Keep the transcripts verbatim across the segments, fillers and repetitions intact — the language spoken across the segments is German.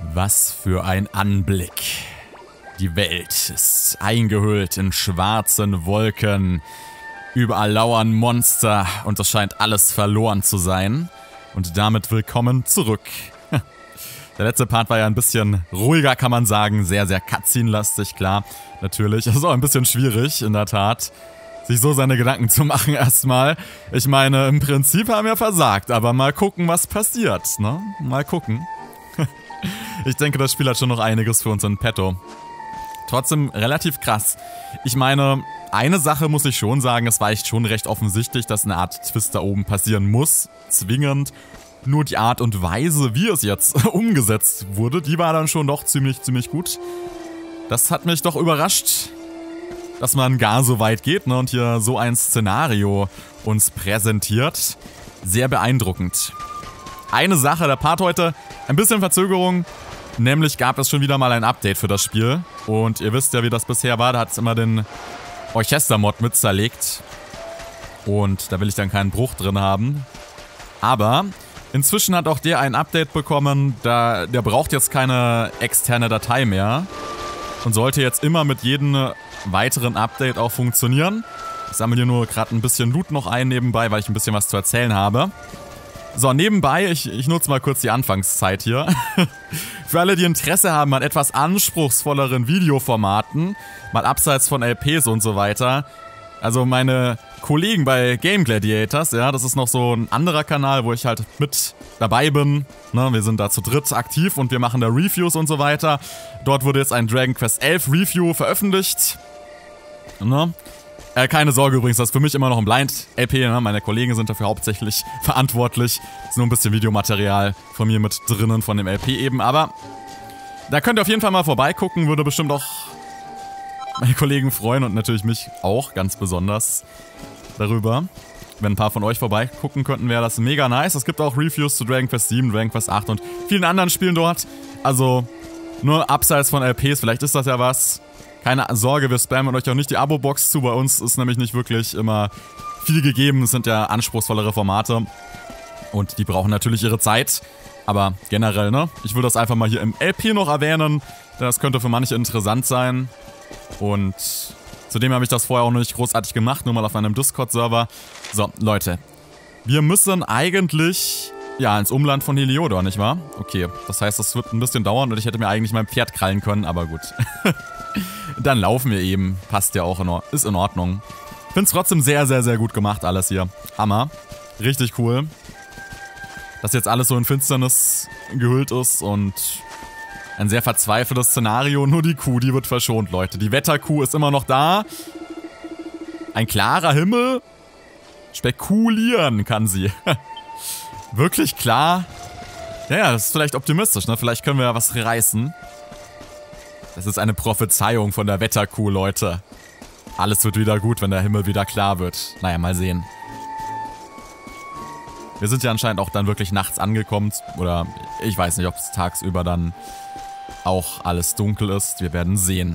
Was für ein Anblick. Die Welt ist eingehüllt in schwarzen Wolken. Überall lauern Monster und es scheint alles verloren zu sein. Und damit willkommen zurück. Der letzte Part war ja ein bisschen ruhiger, kann man sagen. Sehr, sehr Cutscene-lastig, klar. Natürlich. Das ist auch ein bisschen schwierig, in der Tat, sich so seine Gedanken zu machen erstmal. Ich meine, im Prinzip haben wir versagt, aber mal gucken, was passiert, ne? Mal gucken. Ich denke, das Spiel hat schon noch einiges für uns in petto. Trotzdem relativ krass. Ich meine, eine Sache muss ich schon sagen, es war echt schon recht offensichtlich, dass eine Art Twist da oben passieren muss. Zwingend. Nur die Art und Weise, wie es jetzt umgesetzt wurde, die war dann schon doch ziemlich, ziemlich gut. Das hat mich doch überrascht, dass man gar so weit geht, ne, und hier so ein Szenario uns präsentiert. Sehr beeindruckend. Eine Sache, der Part heute, ein bisschen Verzögerung, nämlich gab es schon wieder mal ein Update für das Spiel. Und ihr wisst ja, wie das bisher war, da hat es immer den Orchester-Mod mit zerlegt. Und da will ich dann keinen Bruch drin haben. Aber inzwischen hat auch der ein Update bekommen, da, der braucht jetzt keine externe Datei mehr. Und sollte jetzt immer mit jedem weiteren Update auch funktionieren. Ich sammle hier nur gerade ein bisschen Loot noch ein nebenbei, weil ich ein bisschen was zu erzählen habe. So, nebenbei, ich, ich nutze mal kurz die Anfangszeit hier. Für alle, die Interesse haben an etwas anspruchsvolleren Videoformaten, mal abseits von L Ps und so weiter. Also meine Kollegen bei Game Gladiators, ja, das ist noch so ein anderer Kanal, wo ich halt mit dabei bin. Ne, wir sind da zu dritt aktiv und wir machen da Reviews und so weiter. Dort wurde jetzt ein Dragon Quest elf Review veröffentlicht. Ne? Äh, keine Sorge übrigens, das ist für mich immer noch ein Blind-L P, ne? Meine Kollegen sind dafür hauptsächlich verantwortlich. Ist nur ein bisschen Videomaterial von mir mit drinnen, von dem L P eben, aber da könnt ihr auf jeden Fall mal vorbeigucken, würde bestimmt auch meine Kollegen freuen und natürlich mich auch ganz besonders darüber. Wenn ein paar von euch vorbeigucken könnten, wäre das mega nice. Es gibt auch Reviews zu Dragon Quest sieben, Dragon Quest acht und vielen anderen Spielen dort. Also nur abseits von L Ps, vielleicht ist das ja was. Keine Sorge, wir spammen euch auch nicht die Abo-Box zu. Bei uns ist nämlich nicht wirklich immer viel gegeben. Es sind ja anspruchsvollere Formate. Und die brauchen natürlich ihre Zeit. Aber generell, ne? Ich will das einfach mal hier im L P noch erwähnen. Denn das könnte für manche interessant sein. Und zudem habe ich das vorher auch noch nicht großartig gemacht. Nur mal auf einem Discord-Server. So, Leute. Wir müssen eigentlich, ja, ins Umland von Heliodor, nicht wahr? Okay, das heißt, das wird ein bisschen dauern und ich hätte mir eigentlich mein Pferd krallen können, aber gut. Dann laufen wir eben. Passt ja auch, in Or- ist in Ordnung. Find's trotzdem sehr, sehr, sehr gut gemacht alles hier. Hammer. Richtig cool. Dass jetzt alles so in Finsternis gehüllt ist und ein sehr verzweifeltes Szenario. Nur die Kuh, die wird verschont, Leute. Die Wetterkuh ist immer noch da. Ein klarer Himmel. Spekulieren kann sie. Wirklich klar. Ja, ja, das ist vielleicht optimistisch, ne? Vielleicht können wir ja was reißen. Das ist eine Prophezeiung von der Wetterkuh, Leute. Alles wird wieder gut, wenn der Himmel wieder klar wird. Naja, mal sehen. Wir sind ja anscheinend auch dann wirklich nachts angekommen. Oder ich weiß nicht, ob es tagsüber dann auch alles dunkel ist. Wir werden sehen.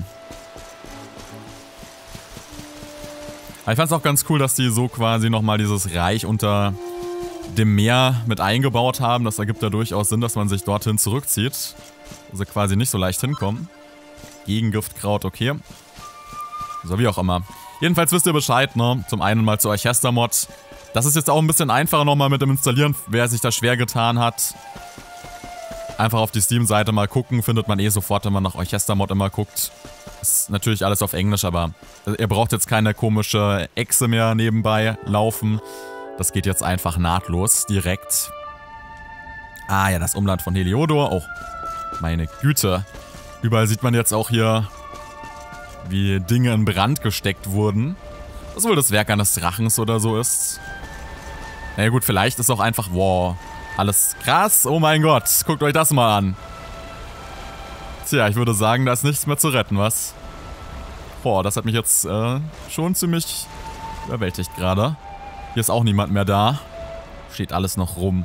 Aber ich fand es auch ganz cool, dass die so quasi nochmal dieses Reich unter dem Meer mit eingebaut haben. Das ergibt ja durchaus Sinn, dass man sich dorthin zurückzieht. Also quasi nicht so leicht hinkommen. Gegen Giftkraut, okay. So, wie auch immer. Jedenfalls wisst ihr Bescheid, ne? Zum einen mal zu Orchester-Mod. Das ist jetzt auch ein bisschen einfacher nochmal mit dem Installieren, wer sich da schwer getan hat. Einfach auf die Steam-Seite mal gucken, findet man eh sofort, wenn man nach Orchester-Mod immer guckt. Ist natürlich alles auf Englisch, aber ihr braucht jetzt keine komische Echse mehr nebenbei laufen. Das geht jetzt einfach nahtlos, direkt. Ah ja, das Umland von Heliodor. Oh, meine Güte. Überall sieht man jetzt auch hier, wie Dinge in Brand gesteckt wurden. Was wohl das Werk eines Drachens oder so ist. Na ja, gut, vielleicht ist auch einfach, wow, alles krass. Oh mein Gott, guckt euch das mal an. Tja, ich würde sagen, da ist nichts mehr zu retten, was? Boah, das hat mich jetzt äh, schon ziemlich überwältigt gerade. Hier ist auch niemand mehr da. Steht alles noch rum.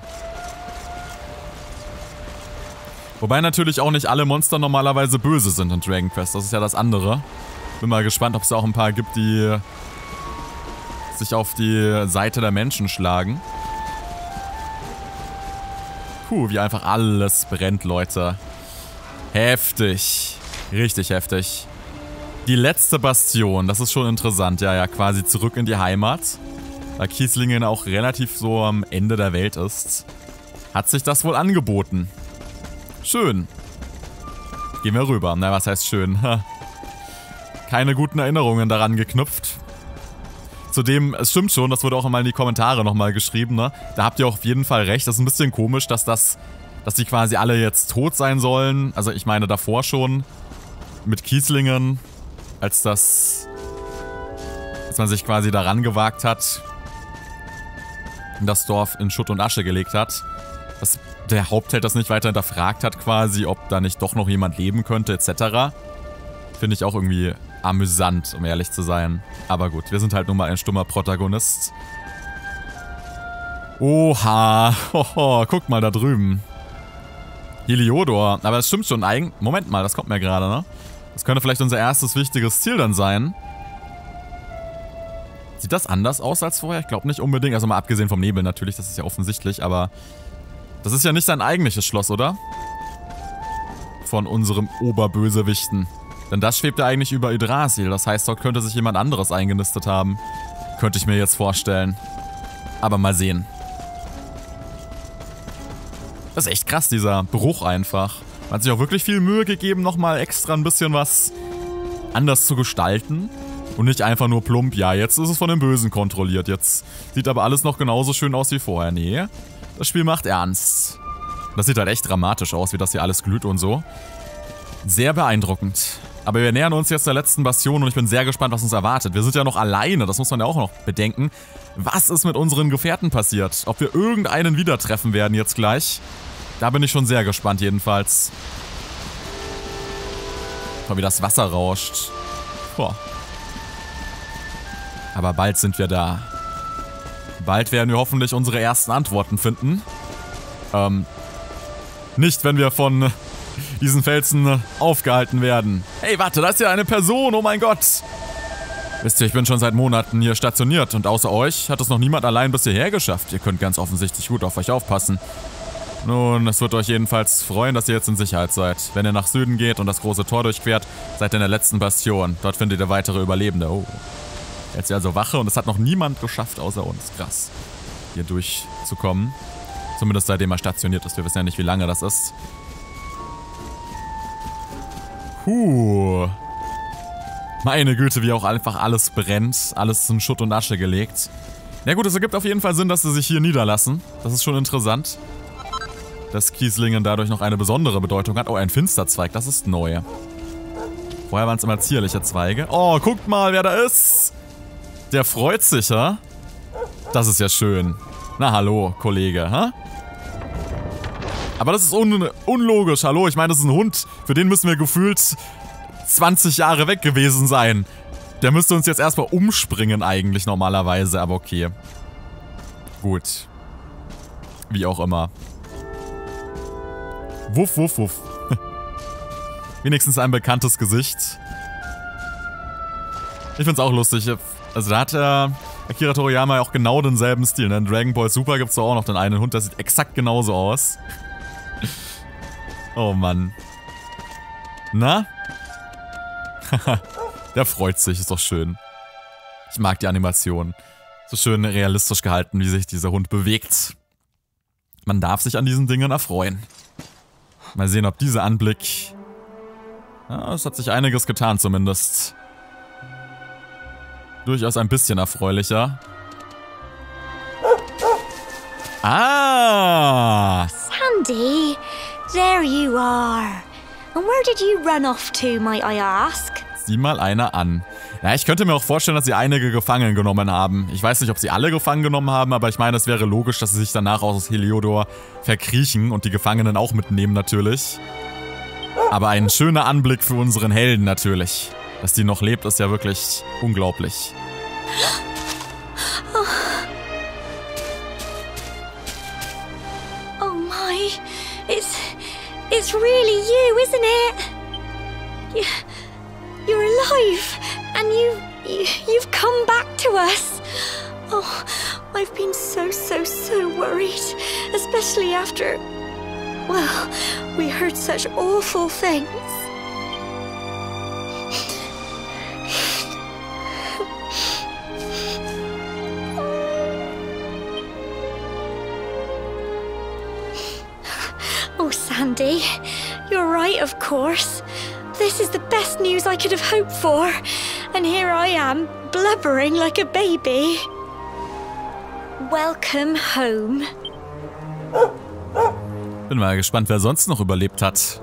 Wobei natürlich auch nicht alle Monster normalerweise böse sind in Dragon Quest. Das ist ja das andere. Bin mal gespannt, ob es auch ein paar gibt, die sich auf die Seite der Menschen schlagen. Puh, wie einfach alles brennt, Leute. Heftig. Richtig heftig. Die letzte Bastion, das ist schon interessant. Ja, ja, quasi zurück in die Heimat. Da Kießlingen auch relativ so am Ende der Welt ist, hat sich das wohl angeboten. Schön. Gehen wir rüber. Na, was heißt schön? Keine guten Erinnerungen daran geknüpft. Zudem, es stimmt schon, das wurde auch mal in die Kommentare nochmal geschrieben, ne? Da habt ihr auch auf jeden Fall recht. Das ist ein bisschen komisch, dass das, dass die quasi alle jetzt tot sein sollen. Also ich meine davor schon mit Kießlingen, als das, als man sich quasi daran gewagt hat, das Dorf in Schutt und Asche gelegt hat. Dass der Hauptheld das nicht weiter hinterfragt hat quasi, ob da nicht doch noch jemand leben könnte, et cetera. Finde ich auch irgendwie amüsant, um ehrlich zu sein. Aber gut, wir sind halt nun mal ein stummer Protagonist. Oha, hoho, guck mal da drüben. Heliodor, aber das stimmt schon. Eigen Moment mal, das kommt mir gerade, ne? Das könnte vielleicht unser erstes wichtiges Ziel dann sein. Sieht das anders aus als vorher? Ich glaube nicht unbedingt. Also mal abgesehen vom Nebel natürlich, das ist ja offensichtlich, aber das ist ja nicht sein eigentliches Schloss, oder? Von unserem Oberbösewichten. Denn das schwebt ja eigentlich über Yggdrasil. Das heißt, dort könnte sich jemand anderes eingenistet haben. Könnte ich mir jetzt vorstellen. Aber mal sehen. Das ist echt krass, dieser Bruch einfach. Man hat sich auch wirklich viel Mühe gegeben, nochmal extra ein bisschen was anders zu gestalten. Und nicht einfach nur plump, ja, jetzt ist es von den Bösen kontrolliert. Jetzt sieht aber alles noch genauso schön aus wie vorher. Nee, das Spiel macht ernst. Das sieht halt echt dramatisch aus, wie das hier alles glüht und so. Sehr beeindruckend. Aber wir nähern uns jetzt der letzten Bastion und ich bin sehr gespannt, was uns erwartet. Wir sind ja noch alleine, das muss man ja auch noch bedenken. Was ist mit unseren Gefährten passiert? Ob wir irgendeinen wieder treffen werden jetzt gleich? Da bin ich schon sehr gespannt jedenfalls. Schau, wie das Wasser rauscht. Boah. Aber bald sind wir da. Bald werden wir hoffentlich unsere ersten Antworten finden. Ähm, nicht, wenn wir von diesen Felsen aufgehalten werden. Hey, warte, da ist ja eine Person, oh mein Gott. Wisst ihr, ich bin schon seit Monaten hier stationiert und außer euch hat es noch niemand allein bis hierher geschafft. Ihr könnt ganz offensichtlich gut auf euch aufpassen. Nun, es wird euch jedenfalls freuen, dass ihr jetzt in Sicherheit seid. Wenn ihr nach Süden geht und das große Tor durchquert, seid ihr in der letzten Bastion. Dort findet ihr weitere Überlebende. Oh. Jetzt ist also Wache und es hat noch niemand geschafft außer uns. Krass. Hier durchzukommen. Zumindest seitdem er stationiert ist. Wir wissen ja nicht, wie lange das ist. Puh. Meine Güte, wie auch einfach alles brennt. Alles in Schutt und Asche gelegt. Na gut, es ergibt auf jeden Fall Sinn, dass sie sich hier niederlassen. Das ist schon interessant. Dass Kießlingen dadurch noch eine besondere Bedeutung hat. Oh, ein Finsterzweig, das ist neu. Vorher waren es immer zierliche Zweige. Oh, guckt mal, wer da ist. Der freut sich, ja? Das ist ja schön. Na, hallo, Kollege, ha? Aber das ist un unlogisch, hallo? Ich meine, das ist ein Hund. Für den müssen wir gefühlt zwanzig Jahre weg gewesen sein. Der müsste uns jetzt erstmal umspringen eigentlich normalerweise, aber okay. Gut. Wie auch immer. Wuff, wuff, wuff. Wenigstens ein bekanntes Gesicht. Ich find's auch lustig. Also da hat der Akira Toriyama auch genau denselben Stil. Ne? In Dragon Ball Super gibt's da auch noch den einen Hund, der sieht exakt genauso aus. Oh Mann. Na? Der freut sich, ist doch schön. Ich mag die Animation. So schön realistisch gehalten, wie sich dieser Hund bewegt. Man darf sich an diesen Dingen erfreuen. Mal sehen, ob dieser Anblick... Ja, es hat sich einiges getan zumindest. Durchaus ein bisschen erfreulicher. Ah! Sandy, there you are. And where did you run off to, might I ask? Sieh mal einer an. Ja, ich könnte mir auch vorstellen, dass sie einige gefangen genommen haben. Ich weiß nicht, ob sie alle gefangen genommen haben, aber ich meine, es wäre logisch, dass sie sich danach aus Heliodor verkriechen und die Gefangenen auch mitnehmen natürlich. Aber ein schöner Anblick für unseren Helden natürlich. Dass die noch lebt, ist ja wirklich unglaublich. Oh, oh my, it's, it's really you, isn't it? You, you're alive, and you, you, you've come back to us. Oh, I've been so, so, so worried, especially after... Well, we heard such awful things. Oh, Sandy, you're right, of course. This is the best news I could have hoped for. And here I am, blubbering like a baby. Welcome home. Bin mal gespannt, wer sonst noch überlebt hat.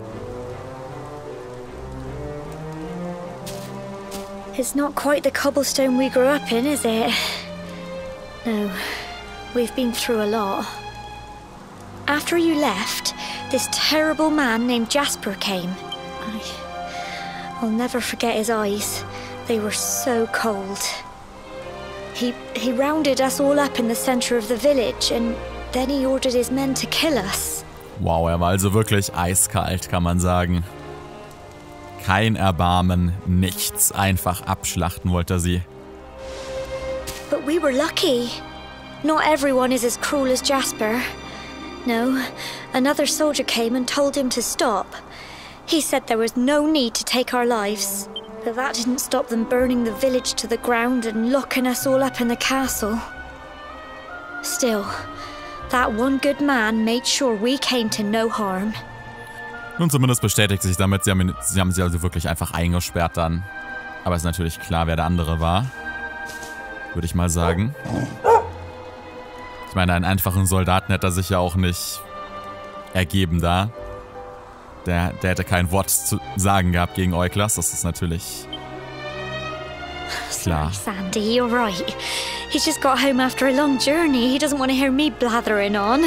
It's not quite the cobblestone we grew up in, is it? No, we've been through a lot. After you left, this terrible man named Jasper came. I, I'll never forget his eyes. They were so cold. He, he rounded us all up in the center of the village and then he ordered his men to kill us. Wow, er war also wirklich eiskalt, kann man sagen. Kein Erbarmen, nichts. Einfach abschlachten wollte er sie. But we were lucky. Not everyone is as cruel as Jasper. No, another soldier came and told him to stop. He said there was no need to take our lives. But that didn't stop them burning the village to the ground and locking us all up in the castle. Still, that one good man made sure we came to no harm. Nun, zumindest bestätigt sich damit, sie haben, sie haben sie also wirklich einfach eingesperrt dann. Aber ist natürlich klar, wer der andere war. Würde ich mal sagen. Ich meine, einen einfachen Soldaten hätte er sich ja auch nicht ergeben da. Der, der hätte kein Wort zu sagen gehabt gegen Euklas, das ist natürlich klar. Sorry, Sandy, you're right. He's just got home after a long journey. He doesn't want to hear me blathering on.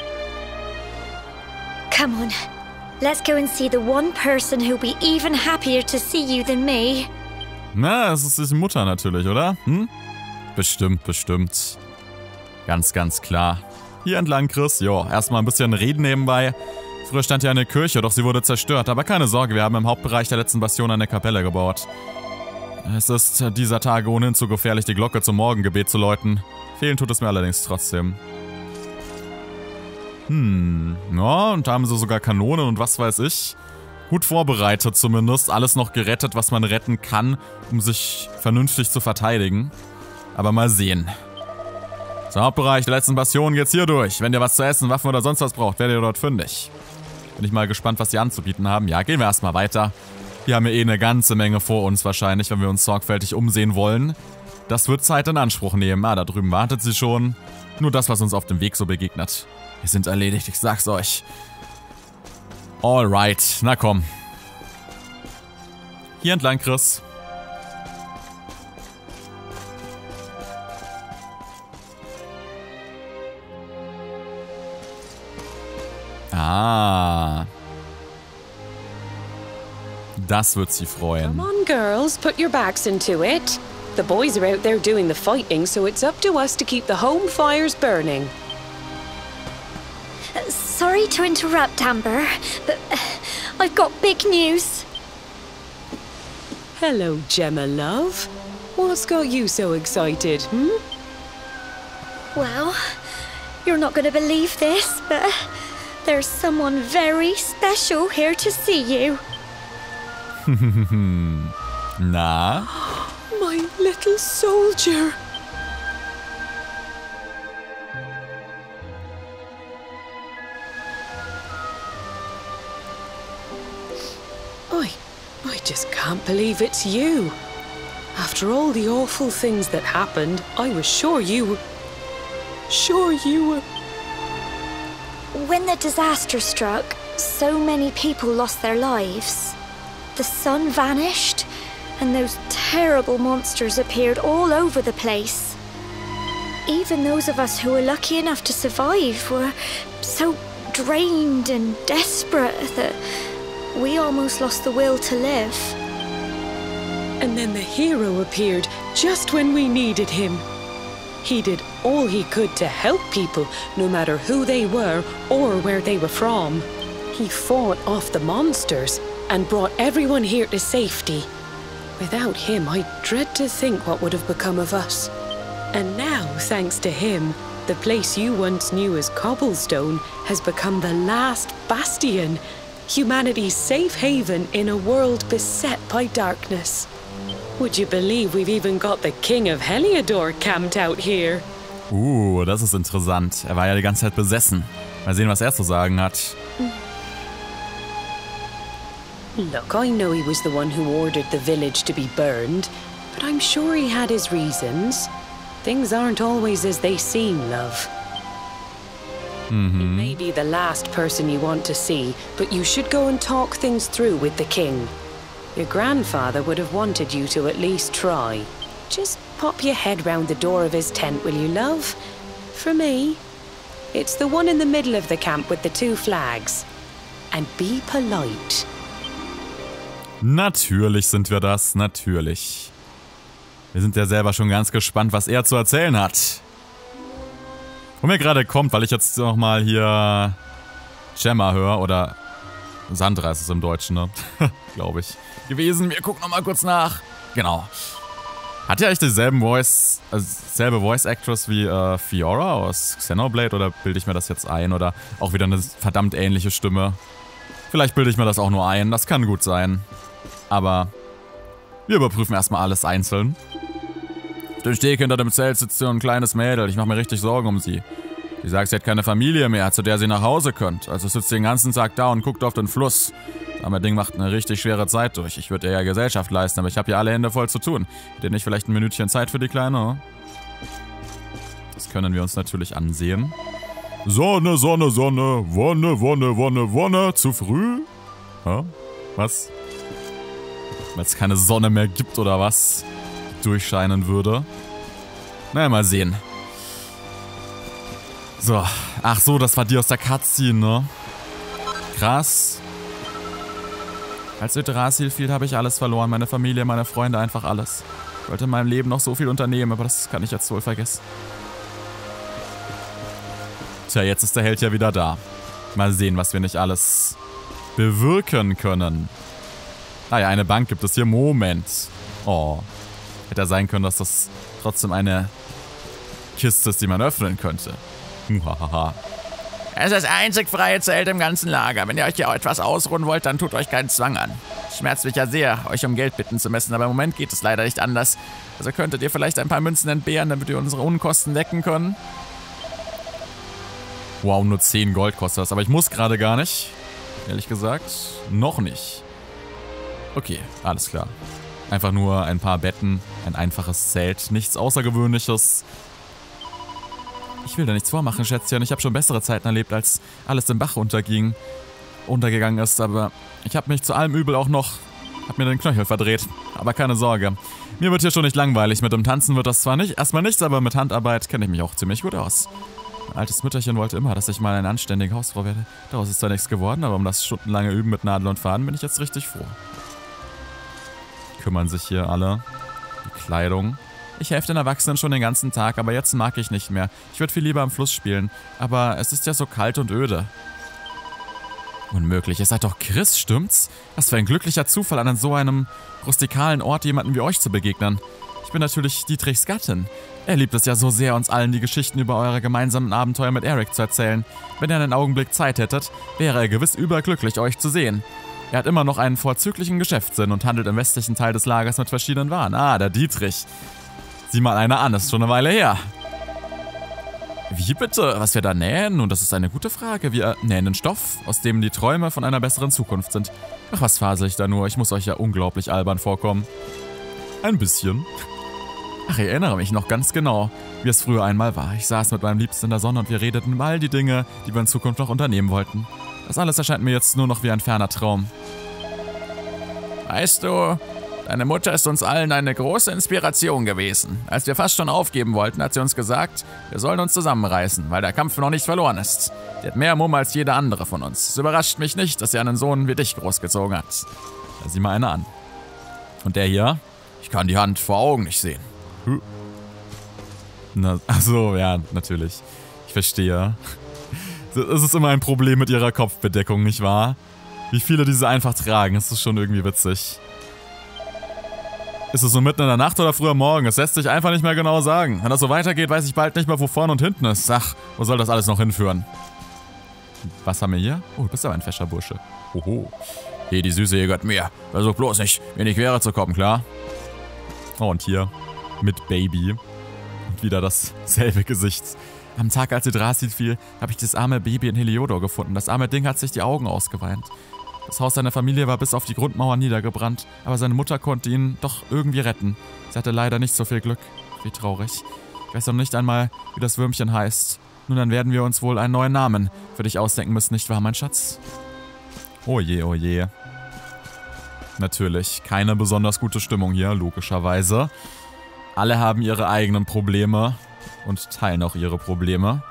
Come on, let's go and see the one person who'll be even happier to see you than me. Na, das ist die Mutter natürlich, oder? Hm? Bestimmt, bestimmt. Ganz, ganz klar. Hier entlang, Chris. Jo, erstmal ein bisschen reden nebenbei. Früher stand hier eine Kirche, doch sie wurde zerstört. Aber keine Sorge, wir haben im Hauptbereich der letzten Bastion eine Kapelle gebaut. Es ist dieser Tage ohnehin zu gefährlich, die Glocke zum Morgengebet zu läuten. Fehlen tut es mir allerdings trotzdem. Hm, ja, und da haben sie sogar Kanonen und was weiß ich. Gut vorbereitet zumindest. Alles noch gerettet, was man retten kann, um sich vernünftig zu verteidigen. Aber mal sehen. Zum Hauptbereich der letzten Bastion geht's hier durch. Wenn ihr was zu essen, Waffen oder sonst was braucht, werdet ihr dort fündig. Bin ich mal gespannt, was die anzubieten haben. Ja, gehen wir erstmal weiter. Hier haben wir eh eine ganze Menge vor uns wahrscheinlich, wenn wir uns sorgfältig umsehen wollen. Das wird Zeit in Anspruch nehmen. Ah, da drüben wartet sie schon. Nur das, was uns auf dem Weg so begegnet. Wir sind erledigt, ich sag's euch. Alright, na komm. Hier entlang, Chris. Ah. Das wird sie freuen. Come on, girls, put your backs into it. The boys are out there doing the fighting, so it's up to us to keep the home fires burning. Uh, sorry to interrupt, Amber, but uh, I've got big news. Hello, Gemma, love. What's got you so excited, hmm? Well, you're not going to believe this, but there's someone very special here to see you. Na? My little soldier. I, I just can't believe it's you. After all the awful things that happened, I was sure you were... Sure you were... When the disaster struck, so many people lost their lives. The sun vanished, and those terrible monsters appeared all over the place. Even those of us who were lucky enough to survive were so drained and desperate that we almost lost the will to live. And then the hero appeared just when we needed him. He did all he could to help people, no matter who they were or where they were from. He fought off the monsters and brought everyone here to safety. Without him, I dread to think what would have become of us. And now, thanks to him, the place you once knew as Cobblestone has become the last bastion, humanity's safe haven in a world beset by darkness. Would you believe we've even got the King of Heliodor camped out here? Uh, das ist interessant. Er war ja die ganze Zeit besessen. Mal sehen, was er zu sagen hat. Look, I know he was the one who ordered the village to be burned, but I'm sure he had his reasons. Things aren't always as they seem, love. Mhm. He may be the last person you want to see, but you should go and talk things through with the king. Your grandfather would have wanted you to at least try. Just pop your head round the door of his tent, will you, love? For me. It's the one in the middle of the camp with the two flags. And be polite. Natürlich sind wir das, natürlich. Wir sind ja selber schon ganz gespannt, was er zu erzählen hat. Wo mir gerade kommt, weil ich jetzt nochmal hier Gemma höre, oder Sandra ist es im Deutschen, ne? Glaube ich. Gewesen, wir gucken nochmal kurz nach. Genau. Hat er eigentlich dieselben Voice, also selbe Voice Actress wie äh, Fiora aus Xenoblade, oder bilde ich mir das jetzt ein, oder auch wieder eine verdammt ähnliche Stimme? Vielleicht bilde ich mir das auch nur ein, das kann gut sein. Aber wir überprüfen erstmal alles einzeln. Auf dem Steg hinter dem Zelt sitzt so ein kleines Mädel. Ich mache mir richtig Sorgen um sie. Sie sagt, sie hat keine Familie mehr, zu der sie nach Hause könnt. Also sitzt sie den ganzen Tag da und guckt auf den Fluss. Das Ding macht eine richtig schwere Zeit durch. Ich würde ihr ja Gesellschaft leisten, aber ich habe hier alle Hände voll zu tun. Hättet ihr nicht vielleicht ein Minütchen Zeit für die Kleine? Das können wir uns natürlich ansehen. Sonne, Sonne, Sonne, Wonne, Wonne, Wonne, Wonne, zu früh? Ja, was? Weil es keine Sonne mehr gibt oder was? Durchscheinen würde. Naja, mal sehen. So. Ach so, das war die aus der Cutscene, ne? Krass. Als Yggdrasil fiel, habe ich alles verloren. Meine Familie, meine Freunde, einfach alles. Ich wollte in meinem Leben noch so viel unternehmen, aber das kann ich jetzt wohl vergessen. Tja, jetzt ist der Held ja wieder da. Mal sehen, was wir nicht alles bewirken können. Ah ja, eine Bank gibt es hier. Moment. Oh. Hätte ja sein können, dass das trotzdem eine Kiste ist, die man öffnen könnte. Muhahaha. Es ist das einzig freie Zelt im ganzen Lager. Wenn ihr euch hier etwas ausruhen wollt, dann tut euch keinen Zwang an. Es schmerzt mich ja sehr, euch um Geld bitten zu müssen, aber im Moment geht es leider nicht anders. Also könntet ihr vielleicht ein paar Münzen entbehren, damit wir unsere Unkosten decken können. Wow, nur zehn Gold kostet das, aber ich muss gerade gar nicht. Ehrlich gesagt, noch nicht. Okay, alles klar. Einfach nur ein paar Betten, ein einfaches Zelt, nichts Außergewöhnliches. Ich will da nichts vormachen, Schätzchen. Ich habe schon bessere Zeiten erlebt, als alles im Bach unterging, untergegangen ist. Aber ich habe mich zu allem Übel auch noch, hab mir den Knöchel verdreht. Aber keine Sorge, mir wird hier schon nicht langweilig. Mit dem Tanzen wird das zwar nicht, erstmal nichts, aber mit Handarbeit kenne ich mich auch ziemlich gut aus. Mein altes Mütterchen wollte immer, dass ich mal eine anständige Hausfrau werde. Daraus ist zwar nichts geworden, aber um das stundenlange Üben mit Nadel und Faden bin ich jetzt richtig froh. Kümmern sich hier alle. Die Kleidung. Ich helfe den Erwachsenen schon den ganzen Tag, aber jetzt mag ich nicht mehr. Ich würde viel lieber am Fluss spielen, aber es ist ja so kalt und öde. Unmöglich, ihr seid doch Chris, stimmt's? Was für ein glücklicher Zufall, an so einem rustikalen Ort jemanden wie euch zu begegnen. Ich bin natürlich Dietrichs Gattin. Er liebt es ja so sehr, uns allen die Geschichten über eure gemeinsamen Abenteuer mit Eric zu erzählen. Wenn ihr einen Augenblick Zeit hättet, wäre er gewiss überglücklich, euch zu sehen. Er hat immer noch einen vorzüglichen Geschäftssinn und handelt im westlichen Teil des Lagers mit verschiedenen Waren. Ah, der Dietrich. Sieh mal einer an, ist schon eine Weile her. Wie bitte? Was wir da nähen? Nun, das ist eine gute Frage. Wir nähen den Stoff, aus dem die Träume von einer besseren Zukunft sind. Ach, was fasel ich da nur? Ich muss euch ja unglaublich albern vorkommen. Ein bisschen. Ach, ich erinnere mich noch ganz genau, wie es früher einmal war. Ich saß mit meinem Liebsten in der Sonne und wir redeten über all die Dinge, die wir in Zukunft noch unternehmen wollten. Das alles erscheint mir jetzt nur noch wie ein ferner Traum. Weißt du, deine Mutter ist uns allen eine große Inspiration gewesen. Als wir fast schon aufgeben wollten, hat sie uns gesagt, wir sollen uns zusammenreißen, weil der Kampf noch nicht verloren ist. Sie hat mehr Mumm als jeder andere von uns. Es überrascht mich nicht, dass sie einen Sohn wie dich großgezogen hat. Da sieh mal einer an. Und der hier? Ich kann die Hand vor Augen nicht sehen. Hm. Na, achso, ja, natürlich. Ich verstehe. Es ist immer ein Problem mit ihrer Kopfbedeckung, nicht wahr? Wie viele diese einfach tragen, das ist schon irgendwie witzig. Ist es so mitten in der Nacht oder früh am Morgen? Es lässt sich einfach nicht mehr genau sagen. Wenn das so weitergeht, weiß ich bald nicht mehr, wo vorne und hinten ist. Ach, wo soll das alles noch hinführen? Was haben wir hier? Oh, du bist aber ein fescher Bursche. Oho. Hier, die Süße, hier gehört mir. Versuch bloß nicht, mir in die Quere zu kommen, klar? Oh, und hier mit Baby. Und wieder dasselbe Gesicht. Am Tag, als Yggdrasil fiel, habe ich das arme Baby in Heliodor gefunden. Das arme Ding hat sich die Augen ausgeweint. Das Haus seiner Familie war bis auf die Grundmauer niedergebrannt, aber seine Mutter konnte ihn doch irgendwie retten. Sie hatte leider nicht so viel Glück. Wie traurig. Ich weiß noch nicht einmal, wie das Würmchen heißt. Nun, dann werden wir uns wohl einen neuen Namen für dich ausdenken müssen, nicht wahr, mein Schatz? Oh je, oh je. Natürlich, keine besonders gute Stimmung hier, logischerweise. Alle haben ihre eigenen Probleme und teilen auch ihre Probleme.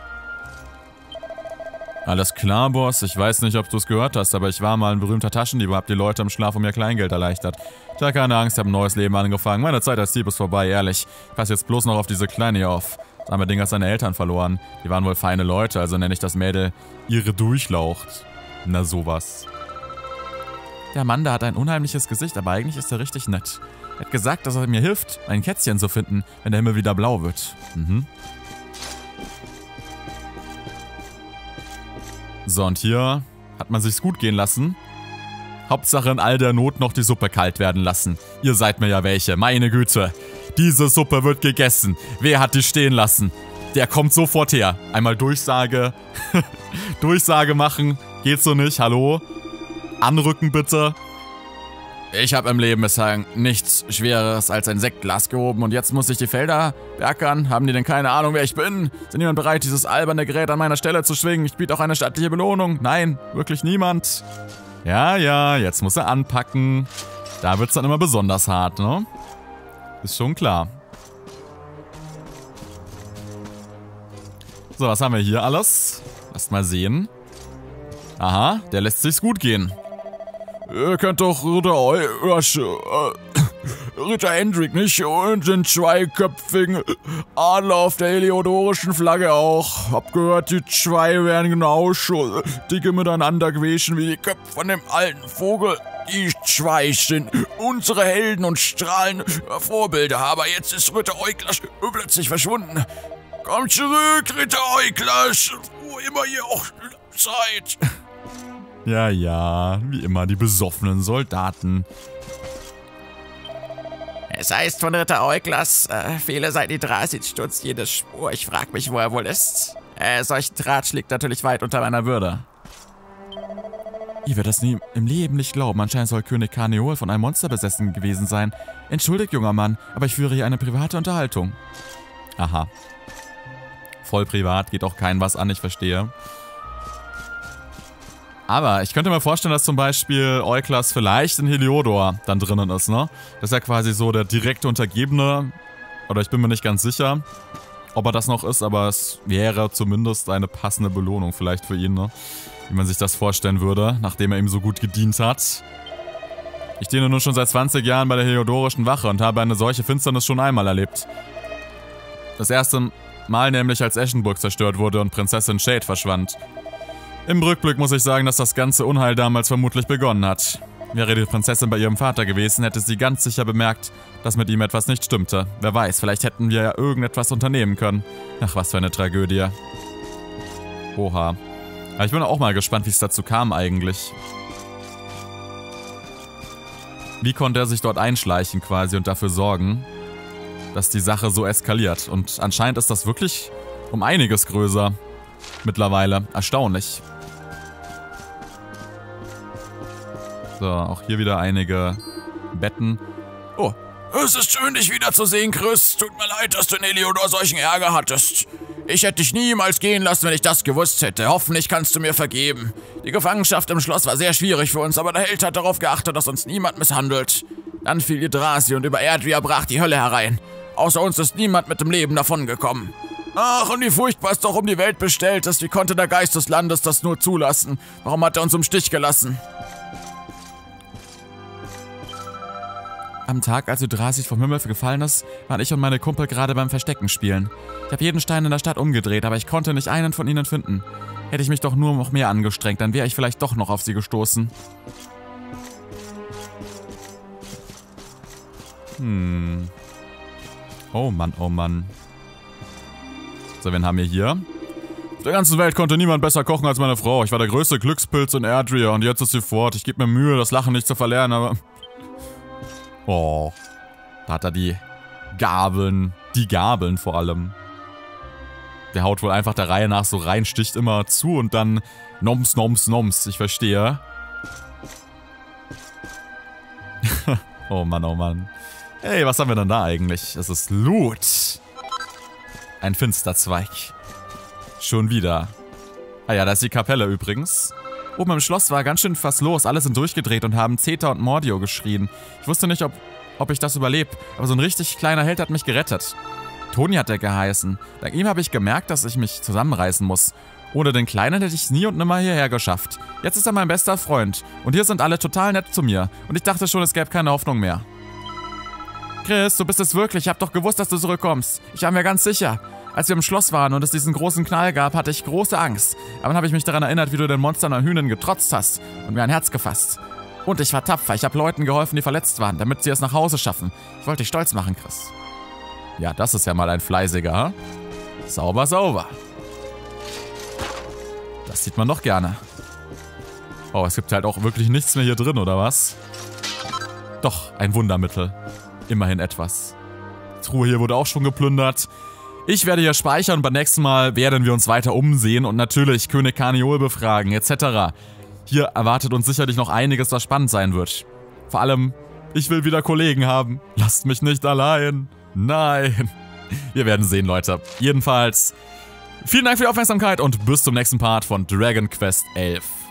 Alles klar, Boss. Ich weiß nicht, ob du es gehört hast, aber ich war mal ein berühmter Taschendieb und hab die Leute im Schlaf um ihr Kleingeld erleichtert. Tja, keine Angst, ich hab ein neues Leben angefangen. Meine Zeit als Dieb ist vorbei, ehrlich. Ich pass jetzt bloß noch auf diese Kleine hier auf. Das arme Ding hat seine Eltern verloren. Die waren wohl feine Leute, also nenne ich das Mädel ihre Durchlaucht. Na sowas. Der Mann da hat ein unheimliches Gesicht, aber eigentlich ist er richtig nett. Er hat gesagt, dass er mir hilft, ein Kätzchen zu finden, wenn der Himmel wieder blau wird. Mhm. So, und hier hat man sich's gut gehen lassen. Hauptsache in all der Not noch die Suppe kalt werden lassen. Ihr seid mir ja welche, meine Güte. Diese Suppe wird gegessen. Wer hat die stehen lassen? Der kommt sofort her. Einmal Durchsage. Durchsage machen. Geht so nicht, hallo? Anrücken bitte. Ich habe im Leben bislang nichts Schwereres als ein Sektglas gehoben und jetzt muss ich die Felder beackern. Haben die denn keine Ahnung, wer ich bin? Sind niemand bereit, dieses alberne Gerät an meiner Stelle zu schwingen? Ich biete auch eine stattliche Belohnung. Nein, wirklich niemand. Ja, ja, jetzt muss er anpacken. Da wird's dann immer besonders hart, ne? Ist schon klar. So, was haben wir hier alles? Lasst mal sehen. Aha, der lässt sich's gut gehen. Ihr kennt doch Ritter Eusch, äh, Ritter Hendrik, nicht? Und den zweiköpfigen Adler auf der heliodorischen Flagge auch. Hab gehört, die zwei wären genau so dicke miteinander gewesen wie die Köpfe von dem alten Vogel. Die zwei sind unsere Helden und strahlende Vorbilder. Aber jetzt ist Ritter Euklas plötzlich verschwunden. Kommt zurück, Ritter Euklas, wo immer ihr auch seid. Ja, ja, wie immer die besoffenen Soldaten. Es heißt von Ritter Euklas, äh, viele seit Yggdrasil stürzt jede Spur. Ich frag mich, wo er wohl ist. Äh, solch Tratsch liegt natürlich weit unter meiner Würde. Ihr werdet das nie im Leben nicht glauben. Anscheinend soll König Karneol von einem Monster besessen gewesen sein. Entschuldigt, junger Mann, aber ich führe hier eine private Unterhaltung. Aha. Voll privat, geht auch keinen was an, ich verstehe. Aber ich könnte mir vorstellen, dass zum Beispiel Euklas vielleicht in Heliodor dann drinnen ist, ne? Das ist ja quasi so der direkte Untergebene. Oder ich bin mir nicht ganz sicher, ob er das noch ist, aber es wäre zumindest eine passende Belohnung vielleicht für ihn, ne? Wie man sich das vorstellen würde, nachdem er ihm so gut gedient hat. Ich diene nun schon seit zwanzig Jahren bei der Heliodorischen Wache und habe eine solche Finsternis schon einmal erlebt. Das erste Mal nämlich, als Eschenburg zerstört wurde und Prinzessin Shade verschwand. Im Rückblick muss ich sagen, dass das ganze Unheil damals vermutlich begonnen hat. Wäre die Prinzessin bei ihrem Vater gewesen, hätte sie ganz sicher bemerkt, dass mit ihm etwas nicht stimmte. Wer weiß, vielleicht hätten wir ja irgendetwas unternehmen können. Ach, was für eine Tragödie. Oha. Aber ich bin auch mal gespannt, wie es dazu kam eigentlich. Wie konnte er sich dort einschleichen quasi und dafür sorgen, dass die Sache so eskaliert? Und anscheinend ist das wirklich um einiges größer mittlerweile. Erstaunlich. So, auch hier wieder einige Betten. Oh, es ist schön, dich wiederzusehen, Chris. Tut mir leid, dass du in Heliodor solchen Ärger hattest. Ich hätte dich niemals gehen lassen, wenn ich das gewusst hätte. Hoffentlich kannst du mir vergeben. Die Gefangenschaft im Schloss war sehr schwierig für uns, aber der Held hat darauf geachtet, dass uns niemand misshandelt. Dann fiel Yggdrasil und über Erdvia brach die Hölle herein. Außer uns ist niemand mit dem Leben davongekommen. Ach, und wie furchtbar es doch um die Welt bestellt ist. Wie konnte der Geist des Landes das nur zulassen? Warum hat er uns im Stich gelassen? Am Tag, als Yggdrasil vom Himmel gefallen ist, waren ich und meine Kumpel gerade beim Verstecken spielen. Ich habe jeden Stein in der Stadt umgedreht, aber ich konnte nicht einen von ihnen finden. Hätte ich mich doch nur noch mehr angestrengt, dann wäre ich vielleicht doch noch auf sie gestoßen. Hm. Oh Mann, oh Mann. So, wen haben wir hier? Auf der ganzen Welt konnte niemand besser kochen als meine Frau. Ich war der größte Glückspilz in Erdria und jetzt ist sie fort. Ich gebe mir Mühe, das Lachen nicht zu verlernen, aber... Oh. Da hat er die Gabeln. Die Gabeln vor allem. Der haut wohl einfach der Reihe nach so rein, sticht immer zu und dann... Noms, noms, noms. Ich verstehe. Oh Mann, oh Mann. Hey, was haben wir denn da eigentlich? Es ist Loot. Ein Finsterzweig. Schon wieder. Ah ja, da ist die Kapelle übrigens. Oben im Schloss war ganz schön was los. Alle sind durchgedreht und haben Zeta und Mordio geschrien. Ich wusste nicht, ob, ob ich das überlebe, aber so ein richtig kleiner Held hat mich gerettet. Toni hat er geheißen. Dank ihm habe ich gemerkt, dass ich mich zusammenreißen muss. Ohne den Kleinen hätte ich es nie und nimmer hierher geschafft. Jetzt ist er mein bester Freund. Und hier sind alle total nett zu mir. Und ich dachte schon, es gäbe keine Hoffnung mehr. Chris, du bist es wirklich. Ich hab doch gewusst, dass du zurückkommst. Ich war mir ganz sicher. Als wir im Schloss waren und es diesen großen Knall gab, hatte ich große Angst. Aber dann habe ich mich daran erinnert, wie du den Monstern und Hühnern getrotzt hast und mir ein Herz gefasst. Und ich war tapfer. Ich habe Leuten geholfen, die verletzt waren, damit sie es nach Hause schaffen. Ich wollte dich stolz machen, Chris. Ja, das ist ja mal ein fleißiger. Hm? Sauber, sauber. Das sieht man doch gerne. Oh, es gibt halt auch wirklich nichts mehr hier drin, oder was? Doch, ein Wundermittel. Immerhin etwas. Die Truhe hier wurde auch schon geplündert. Ich werde hier speichern und beim nächsten Mal werden wir uns weiter umsehen und natürlich König Karneol befragen, et cetera. Hier erwartet uns sicherlich noch einiges, was spannend sein wird. Vor allem, ich will wieder Kollegen haben. Lasst mich nicht allein. Nein. Wir werden sehen, Leute. Jedenfalls, vielen Dank für die Aufmerksamkeit und bis zum nächsten Part von Dragon Quest elf.